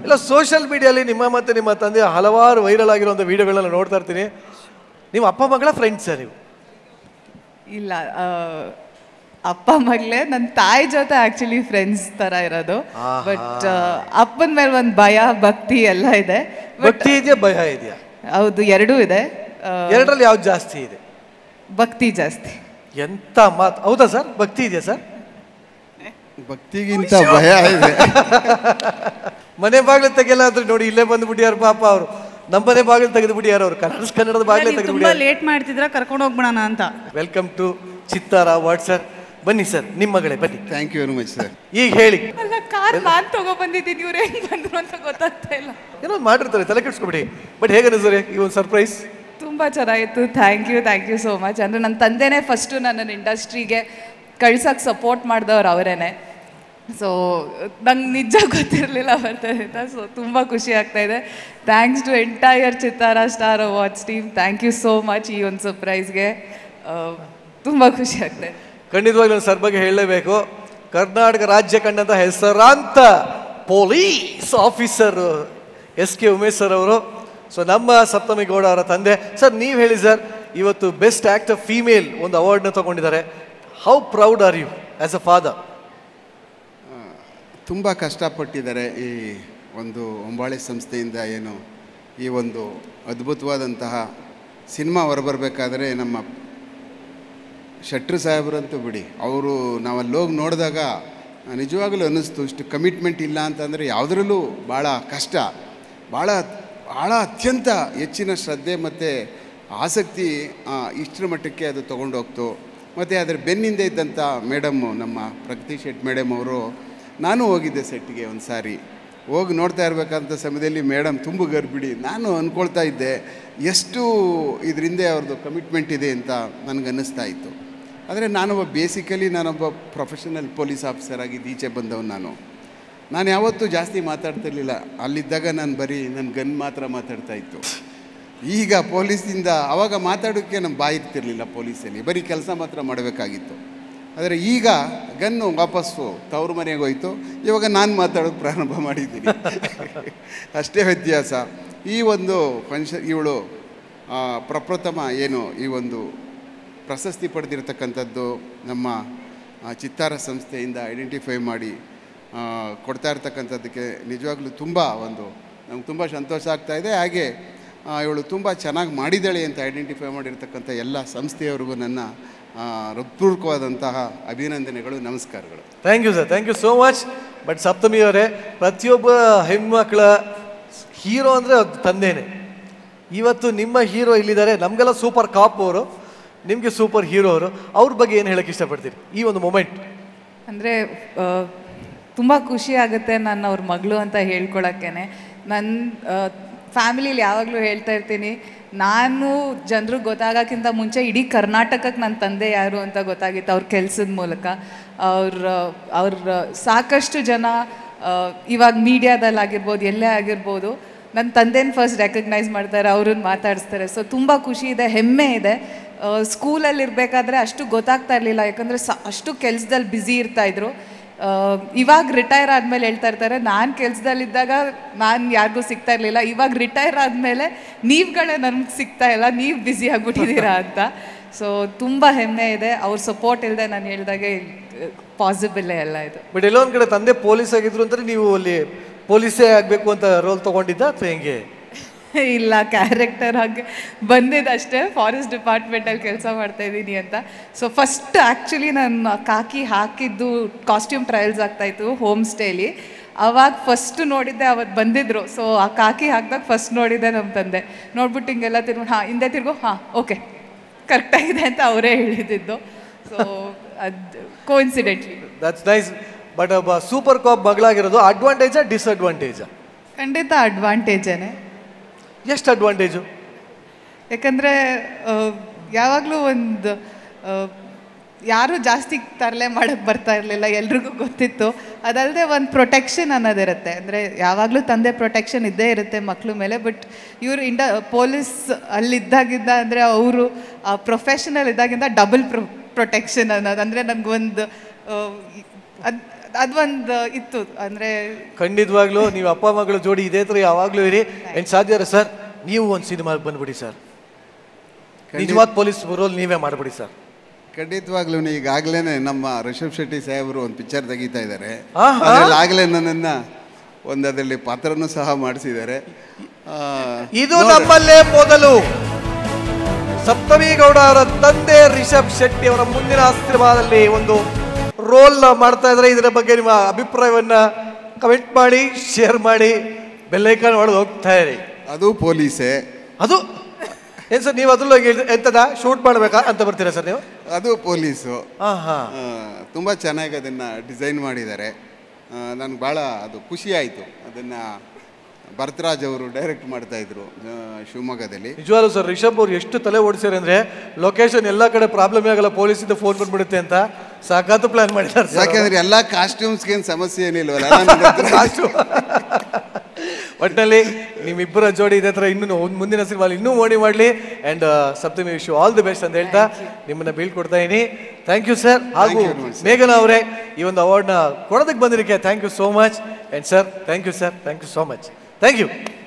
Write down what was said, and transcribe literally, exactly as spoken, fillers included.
ಇಲ್ಲ ಸೋಷಿಯಲ್ ಮೀಡಿಯಲ್ಲಿ ನಿಮ್ಮ ಮತ್ತು ನಿಮ್ಮ ತಂದೆ ಹಲವಾರು ವೈರಲ್ ಆಗಿರುವಂಥ ವಿಡಿಯೋಗಳನ್ನ ನೋಡ್ತಾ ಇರ್ತೀನಿ. ನೀವು ಅಪ್ಪ ಮಗಳ ಫ್ರೆಂಡ್ಸ್ ನೀವು? ಇಲ್ಲ, ಅಪ್ಪ ಮಗಳೇ ನನ್ನ ತಾಯಿ ಜೊತೆ ಆ್ಯಕ್ಚುಲಿ ಫ್ರೆಂಡ್ಸ್ ಥರ ಇರೋದು. ಬಟ್ ಅಪ್ಪನ ಮೇಲೆ ಒಂದು ಭಯ ಭಕ್ತಿ ಎಲ್ಲ ಇದೆ. ಭಕ್ತಿ ಇದೆಯಾ ಭಯ ಇದೆಯಾ? ಹೌದು, ಎರಡೂ ಇದೆ. ಎರಡರಲ್ಲಿ ಯಾವ್ದು ಜಾಸ್ತಿ ಇದೆ? ಭಕ್ತಿ ಜಾಸ್ತಿ. ಎಂತ ಮಾತು, ಹೌದಾ ಸರ್? ಭಕ್ತಿ ಇದೆಯಾ ಸರ್? ಭಕ್ತಿಗಿಂತ ಭಯ ಇದೆ. ಮನೆ ಬಾಗಿಲು ತೆಗೆಯಲಾದ್ರೆ ನೋಡಿ, ಇಲ್ಲೇ ಬಂದ್ಬಿಟ್ಟಿಯಾರ ಪಾಪ ಅವರು. ನಮ್ಮ ಮನೆ ಬಾಗಿಲು ತೆಗೆದು ಬಿಟ್ಟಿಯಾರ ಅವರು. ಕನ್ನಡ ಕನ್ನಡದ ಬಾಗಿಲು ತೆಗೆದು ತುಂಬಾ ಲೇಟ್ ಮಾಡ್ತಿದ್ರ, ಕರ್ಕೊಂಡು ಹೋಗ್ಬಿಡೋಣ ಅಂತ. Welcome to Chittara ward sir. ಬನ್ನಿ ಸರ್, ನಿಮ್ಮ ಮಗಳೇ ಬನ್ನಿ. Thank you very much sir. ಈಗ ಹೇಳಿ. ಅಲ್ಲ, ಕಾರ್ ನಾನು ತಗೋ ಬಂದಿದ್ದೀನಿ, ಇವ್ರು ಹೆಂಗ್ ಬಂದ್ರು ಅಂತ ಗೊತ್ತಾಗ್ತಾ ಇಲ್ಲ. ಏನೋ ಮಾಡಿರ್ತಾರೆ, ತಲೆ ಕೆಡ್ಸ್ಕೊಬಿಡಿ. ಬಟ್ ಹೇಗೆ ಸರ್ ಈ ಒಂದು ಸರ್ಪ್ರೈಸ್? ತುಂಬ ಚೆನ್ನಾಗಿತ್ತು. Thank you thank you so much. ಅಂದರೆ ನನ್ನ ತಂದೆನೇ ಫಸ್ಟು ನನ್ನನ್ನು ಇಂಡಸ್ಟ್ರಿಗೆ ಕಳ್ಸೋಕ್ಕೆ ಸಪೋರ್ಟ್ ಮಾಡಿದವ್ರು ಅವರೇನೆ. ಸೊ ನಂಗೆ ನಿಜ ಗೊತ್ತಿರಲಿಲ್ಲ ಬರ್ತದೆ ಅಂತ. ಸೊ ತುಂಬ ಖುಷಿ ಆಗ್ತಾಯಿದೆ. Thanks to entire Chittara star awards team. Thank you so much ಈ ಒಂದು ಸರ್ಪ್ರೈಸ್ಗೆ. ತುಂಬ ಖುಷಿ ಆಗ್ತಾಯಿದೆ. ಖಂಡಿತವಾಗ್ಲೂ ನಾನು ಸರ್ ಬಗ್ಗೆ ಹೇಳಲೇಬೇಕು. ಕರ್ನಾಟಕ ರಾಜ್ಯ ಕಂಡಂಥ ಹೆಸರಾಂತ police officer S K Umesh sir ಅವರು. ಸೊ ನಮ್ಮ ಸಪ್ತಮಿ ಗೌಡ ಅವರ ತಂದೆ. ಸರ್ ನೀವು ಹೇಳಿ ಸರ್, ಇವತ್ತು ಬೆಸ್ಟ್ ಆ್ಯಕ್ಟರ್ ಫೀಮೇಲ್ ಒಂದು ಅವಾರ್ಡ್ನ ತೊಗೊಂಡಿದ್ದಾರೆ. How proud are you as a father? ತುಂಬ ಕಷ್ಟಪಟ್ಟಿದ್ದಾರೆ ಈ ಒಂದು ಹೊಂಬಾಳೆ ಸಂಸ್ಥೆಯಿಂದ. ಏನು ಈ ಒಂದು ಅದ್ಭುತವಾದಂತಹ ಸಿನಿಮಾ ಹೊರಬರಬೇಕಾದ್ರೆ ನಮ್ಮ ಶೆಟ್ರು ಸಾಹೇಬ್ರಂತೂ ಬಿಡಿ, ಅವರು ನಾವಲ್ಲಿ ಹೋಗಿ ನೋಡಿದಾಗ ನಿಜವಾಗಲೂ ಅನ್ನಿಸ್ತು, ಇಷ್ಟು ಕಮಿಟ್ಮೆಂಟ್ ಇಲ್ಲ ಅಂತಂದರೆ ಯಾವುದರಲ್ಲೂ ಭಾಳ ಕಷ್ಟ, ಭಾಳ ಭಾಳ ಅತ್ಯಂತ ಹೆಚ್ಚಿನ ಶ್ರದ್ಧೆ ಮತ್ತು ಆಸಕ್ತಿ ಇಷ್ಟರ ಮಟ್ಟಕ್ಕೆ ಅದು ತೊಗೊಂಡೋಗ್ತು. ಮತ್ತು ಅದರ ಬೆನ್ನಿಂದ ಇದ್ದಂಥ ಮೇಡಮ್ಮು, ನಮ್ಮ ಪ್ರಗತಿ ಶೆಟ್ ಮೇಡಮ್ ಅವರು, ನಾನು ಹೋಗಿದ್ದೆ ಸೆಟ್ಗೆ ಒಂದು ಸಾರಿ. ಹೋಗಿ ನೋಡ್ತಾ ಇರಬೇಕಂತ ಸಮಯದಲ್ಲಿ ಮೇಡಮ್ ತುಂಬ ಗರ್ಭಿಣಿ. ನಾನು ಅಂದ್ಕೊಳ್ತಾ ಇದ್ದೆ ಎಷ್ಟು ಇದರಿಂದ ಅವ್ರದ್ದು ಕಮಿಟ್ಮೆಂಟ್ ಇದೆ ಅಂತ ನನಗೆ ಅನ್ನಿಸ್ತಾ ಇತ್ತು. ಆದರೆ ನಾನೊಬ್ಬ ಬೇಸಿಕಲಿ ನಾನೊಬ್ಬ ಪ್ರೊಫೆಷನಲ್ ಪೊಲೀಸ್ ಆಫೀಸರ್ ಆಗಿದ್ದು ಈಚೆ ಬಂದವನು. ನಾನು ನಾನು ಯಾವತ್ತೂ ಜಾಸ್ತಿ ಮಾತಾಡ್ತಿರ್ಲಿಲ್ಲ. ಅಲ್ಲಿದ್ದಾಗ ನಾನು ಬರೀ ನನ್ನ ಗನ್ ಮಾತ್ರ ಮಾತಾಡ್ತಾ ಇತ್ತು. ಈಗ ಪೊಲೀಸಿಂದ ಆವಾಗ ಮಾತಾಡೋಕ್ಕೆ ನಮ್ಮ ಬಾಯಿ ಇರ್ತಿರ್ಲಿಲ್ಲ ಪೊಲೀಸಲ್ಲಿ, ಬರೀ ಕೆಲಸ ಮಾತ್ರ ಮಾಡಬೇಕಾಗಿತ್ತು. ಆದರೆ ಈಗ ಗನ್ನು ವಾಪಸ್ಸು ತವ್ರ ಮನೆಗೆ ಹೋಯ್ತು. ಇವಾಗ ನಾನು ಮಾತಾಡೋದು ಪ್ರಾರಂಭ ಮಾಡಿದ್ದೀನಿ. ಅಷ್ಟೇ ವ್ಯತ್ಯಾಸ. ಈ ಒಂದು ಫಂಕ್ಷನ್ ಇವಳು ಪ್ರಪ್ರಥಮ ಏನು ಈ ಒಂದು ಪ್ರಶಸ್ತಿ ಪಡೆದಿರತಕ್ಕಂಥದ್ದು ನಮ್ಮ ಚಿತ್ತಾರ ಸಂಸ್ಥೆಯಿಂದ ಐಡೆಂಟಿಫೈ ಮಾಡಿ ಕೊಡ್ತಾ ಇರ್ತಕ್ಕಂಥದ್ದಕ್ಕೆ ನಿಜವಾಗ್ಲೂ ತುಂಬ ಒಂದು ನಮ್ಗೆ ತುಂಬ ಸಂತೋಷ ಆಗ್ತಾಯಿದೆ. ಹಾಗೆ ಇವಳು ತುಂಬ ಚೆನ್ನಾಗಿ ಮಾಡಿದ್ದಾಳೆ ಅಂತ ಐಡೆಂಟಿಫೈ ಮಾಡಿರ್ತಕ್ಕಂಥ ಎಲ್ಲ ಸಂಸ್ಥೆಯವರಿಗೂ ನನ್ನ ಹೃತ್ಪೂರ್ವಕವಾದಂತಹ ಅಭಿನಂದನೆಗಳು, ನಮಸ್ಕಾರಗಳು. Thank you sir, thank you so much. But Saptami ಅವರೇ, ಪ್ರತಿಯೊಬ್ಬ ಹೆಣ್ಮಕ್ಳ ಹೀರೋ ಅಂದರೆ ಅದು ತಂದೆನೇ. ಇವತ್ತು ನಿಮ್ಮ ಹೀರೋ ಇಲ್ಲಿದ್ದಾರೆ. ನಮಗೆಲ್ಲ ಸೂಪರ್ ಕಾಪ್ ಅವರು, ನಿಮಗೆ ಸೂಪರ್ ಹೀರೋ ಅವರು. ಅವ್ರ ಬಗ್ಗೆ ಏನು ಹೇಳೋಕ್ಕೆ ಇಷ್ಟಪಡ್ತೀರಿ ಈ ಒಂದು ಮೊಮೆಂಟ್? ಅಂದರೆ ತುಂಬ ಖುಷಿ ಆಗುತ್ತೆ ನಾನು ಅವ್ರ ಮಗಳು ಅಂತ ಹೇಳ್ಕೊಳಕ್ಕೇ. ನನ್ನ ಫ್ಯಾಮಿಲಿಲಿ ಯಾವಾಗಲೂ ಹೇಳ್ತಾ ಇರ್ತೀನಿ, ನಾನು ಜನರಿಗೆ ಗೊತ್ತಾಗೋಕ್ಕಿಂತ ಮುಂಚೆ ಇಡೀ ಕರ್ನಾಟಕಕ್ಕೆ ನನ್ನ ತಂದೆ ಯಾರು ಅಂತ ಗೊತ್ತಾಗಿತ್ತು ಅವ್ರ ಕೆಲಸದ ಮೂಲಕ. ಅವ್ರ ಅವ್ರ ಸಾಕಷ್ಟು ಜನ ಇವಾಗ ಮೀಡಿಯಾದಲ್ಲಾಗಿರ್ಬೋದು, ಎಲ್ಲೇ ಆಗಿರ್ಬೋದು, ನನ್ನ ತಂದೆನ ಫಸ್ಟ್ ರೆಕಗ್ನೈಸ್ ಮಾಡ್ತಾರೆ, ಅವ್ರನ್ನ ಮಾತಾಡಿಸ್ತಾರೆ. ಸೊ ತುಂಬ ಖುಷಿ ಇದೆ, ಹೆಮ್ಮೆ ಇದೆ. ಸ್ಕೂಲಲ್ಲಿ ಇರಬೇಕಾದ್ರೆ ಅಷ್ಟು ಗೊತ್ತಾಗ್ತಾ ಇರಲಿಲ್ಲ, ಯಾಕಂದರೆ ಸ ಅಷ್ಟು ಕೆಲಸದಲ್ಲಿ ಬ್ಯುಸಿ ಇರ್ತಾಯಿದ್ರು. ಇವಾಗ ರಿಟೈರ್ ಆದಮೇಲೆ ಹೇಳ್ತಾ ಇರ್ತಾರೆ, ನಾನು ಕೆಲಸದಲ್ಲಿದ್ದಾಗ ನಾನು ಯಾರಿಗೂ ಸಿಗ್ತಾ ಇರಲಿಲ್ಲ, ಇವಾಗ ರಿಟೈರ್ ಆದಮೇಲೆ ನೀವುಗಳೇ ನನಗೆ ಸಿಗ್ತಾ ಇಲ್ಲ, ನೀವು ಬ್ಯುಸಿ ಆಗಿಬಿಟ್ಟಿದ್ದೀರಾ ಅಂತ. ಸೊ ತುಂಬ ಹೆಮ್ಮೆ ಇದೆ. ಅವ್ರ ಸಪೋರ್ಟ್ ಇಲ್ಲದೆ ನಾನು ಹೇಳಿದಾಗೆ ಪಾಸಿಬಲ್ಲೇ ಎಲ್ಲ ಇದು. ಬಟ್ ಎಲ್ಲೋ ಒಂದು ಕಡೆ ತಂದೆ ಪೊಲೀಸ್ ಆಗಿದ್ರು ಅಂದರೆ ನೀವು ಅಲ್ಲಿ ಪೊಲೀಸೇ ಆಗಬೇಕು ಅಂತ ರೋಲ್ ತೊಗೊಂಡಿದ್ದ ಅಥವಾ ಹೆಂಗೆ? ಇಲ್ಲ, ಕ್ಯಾರೆಕ್ಟರ್ ಆಗಿ ಬಂದಿದ್ದಷ್ಟೇ. ಫಾರೆಸ್ಟ್ ಡಿಪಾರ್ಟ್ಮೆಂಟಲ್ಲಿ ಕೆಲಸ ಮಾಡ್ತಾಯಿದ್ದೀನಿ ಅಂತ. ಸೊ ಫಸ್ಟ್ ಆ್ಯಕ್ಚುಲಿ ನಾನು ಕಾಕಿ ಹಾಕಿದ್ದು ಕಾಸ್ಟ್ಯೂಮ್ ಟ್ರಯಲ್ಸ್ ಆಗ್ತಾಯಿತ್ತು ಹೋಮ್ ಸ್ಟೇಲಿ. ಅವಾಗ ಫಸ್ಟ್ ನೋಡಿದ್ದೆ, ಅವತ್ತು ಬಂದಿದ್ದರು. ಸೊ ಆ ಕಾಕಿ ಹಾಕಿದಾಗ ಫಸ್ಟ್ ನೋಡಿದ್ದೆ ನಮ್ಮ ತಂದೆ. ನೋಡ್ಬಿಟ್ಟು ಹಿಂಗೆಲ್ಲ ತಿರ್ಕೊಂಡು ಹಾಂ ಹಿಂದೆ ತಿರ್ಗು ಹಾಂ ಓಕೆ ಕರೆಕ್ಟಾಗಿದೆ ಅಂತ ಅವರೇ ಹೇಳಿದ್ದು. ಸೊ ಅದು ಕೋಇನ್ಸಿಡೆಂಟ್ಲಿ. That's nice. ಬಟ್ ಒಬ್ಬ ಸೂಪರ್ ಕಾಪ್ ಮಗಳಾಗಿರೋದು ಅಡ್ವಾಂಟೇಜಾ ಡಿಸ್ಅಡ್ವಾಂಟೇಜಾ? ಖಂಡಿತ ಅಡ್ವಾಂಟೇಜೇ. ಎಷ್ಟು ಅಡ್ವಾಂಟೇಜು? ಯಾಕಂದರೆ ಯಾವಾಗಲೂ ಒಂದು ಯಾರೂ ಜಾಸ್ತಿ ತರಲೆ ಮಾಡೋಕ್ಕೆ ಬರ್ತಾ ಇರಲಿಲ್ಲ, ಎಲ್ರಿಗೂ ಗೊತ್ತಿತ್ತು. ಅದಲ್ಲದೆ ಒಂದು ಪ್ರೊಟೆಕ್ಷನ್ ಅನ್ನೋದಿರುತ್ತೆ. ಅಂದರೆ ಯಾವಾಗಲೂ ತಂದೆ ಪ್ರೊಟೆಕ್ಷನ್ ಇದ್ದೇ ಇರುತ್ತೆ ಮಕ್ಕಳ ಮೇಲೆ. ಬಟ್ ಇವರು ಇಂಡ ಪೊಲೀಸ್ ಅಲ್ಲಿದ್ದಾಗಿಂದ ಅಂದರೆ ಅವರು ಪ್ರೊಫೆಷನಲ್ ಇದ್ದಾಗಿಂದ ಡಬಲ್ ಪ್ರೊ ಪ್ರೊಟೆಕ್ಷನ್ ಅನ್ನೋದು. ಅಂದರೆ ನಮಗೊಂದು ಅದು ಅದೊಂದು ಇತ್ತು ಅಂದರೆ ಖಂಡಿತವಾಗ್ಲೂ ನೀವು ಅಪ್ಪ ಮಗಳು ಜೋಡಿ ಇದೇ ಥರ ಯಾವಾಗಲೂ ಇರಿ. ಏನು ಸಾಧ್ಯ ಸರ್, ನೀವು ಒಂದು ಸಿನಿಮಾಗೆ ಬಂದ್ಬಿಡಿ ಸರ್, ನಿಜವಾದ ಪೊಲೀಸ್ ರೋಲ್ ನೀವೇ ಮಾಡಿಬಿಡಿ ಸರ್. ಖಂಡಿತವಾಗ್ಲೂ ಈಗಾಗಲೇ ನಮ್ಮ ರಿಷಬ್ ಶೆಟ್ಟಿ ಸಾಹೇಬರು ಒಂದು ಪಿಕ್ಚರ್ ತೆಗಿತಾ ಇದ್ದಾರೆ. ಆಹಾ. ಅದ್ರಲ್ಲಿ ಆಗಲೇ ನನ್ನನ್ನು ಒಂದು ಅದರಲ್ಲಿ ಪಾತ್ರನೂ ಸಹ ಮಾಡಿಸಿದ್ದಾರೆ. ಇದು ನಮ್ಮಲ್ಲೇ ಮೊದಲು ಸಪ್ತಮಿ ಗೌಡ ಅವರ ತಂದೆ ರಿಷಬ್ ಶೆಟ್ಟಿ ಅವರ ಮುಂದಿನ ಸಿನಿಮಾದಲ್ಲಿ ಒಂದು ರೋಲ್ ಮಾಡ್ತಾ ಇದ್ದಾರೆ. ಇದರ ಬಗ್ಗೆ ನಿಮ್ಮ ಅಭಿಪ್ರಾಯವನ್ನ ಕಮೆಂಟ್ ಮಾಡಿ, ಶೇರ್ ಮಾಡಿ, ಬೆಲ್ಲೈಕಾನ್ ಒಳಗೆ ಹೋಗ್ತಾ ಇರಿ. ಅದು ಪೊಲೀಸೇ. ಅದು ಏನು ಸರ್, ನೀವು ಅದ್ರಲ್ಲಿ ಎಂತದ ಶೂಟ್ ಮಾಡಬೇಕಾ ಅಂತ ಬರ್ತೀರಾ ಸರ್ ನೀವು? ಅದು ಪೊಲೀಸು. ಹಾಂ ಹಾಂ, ತುಂಬ ಚೆನ್ನಾಗಿ ಅದನ್ನು ಡಿಸೈನ್ ಮಾಡಿದ್ದಾರೆ. ನನಗೆ ಭಾಳ ಅದು ಖುಷಿ ಆಯಿತು. ಅದನ್ನು ಭರತರಾಜ್ ಅವರು ಡೈರೆಕ್ಟ್ ಮಾಡ್ತಾಯಿದ್ರು ಶಿವಮೊಗ್ಗದಲ್ಲಿ. ನಿಜವಾಗ್ಲೂ ಸರ್, ರಿಷಬ್ ಅವ್ರು ಎಷ್ಟು ತಲೆ ಓಡಿಸ್ಯಾರ ಅಂದರೆ ಲೊಕೇಶನ್ ಎಲ್ಲ ಕಡೆ ಪ್ರಾಬ್ಲಮ್ ಆಗಲ್ಲ, ಪೊಲೀಸಿಂದ ಫೋನ್ ಬಂದ್ಬಿಡುತ್ತೆ ಅಂತ ಸಾಕಾತು ಪ್ಲಾನ್ ಮಾಡಿದ್ದಾರೆ. ಯಾಕೆಂದರೆ ಎಲ್ಲ ಕಾಸ್ಟ್ಯೂಮ್ಸ್ಗೇನು ಸಮಸ್ಯೆ ಏನಿಲ್ವಲ್ಲ. ಒಟ್ಟಿನಲ್ಲಿ ನಿಮ್ಮಿಬ್ಬರ ಜೋಡಿ ಇದೇ ಥರ ಇನ್ನೂ ಮುಂದಿನ ಸಿನಿಮಾಲಿ ಇನ್ನೂ ಮೋಡಿ ಮಾಡಲಿ. And Saptami wish you all the best ಅಂತ ಹೇಳ್ತಾ ನಿಮ್ಮನ್ನ ಬೀಳ್ಕೊಡ್ತಾ ಇದ್ದೀನಿ. Thank you sir. ಹಾಗೂ ಮೇಘನಾ ಅವರೇ, ಈ ಒಂದು ಅವಾರ್ಡ್ನ ಕೊಡೋದಕ್ಕೆ ಬಂದಿದ್ದಕ್ಕೆ thank you so much. And sir, thank you sir, thank you so much. Thank you.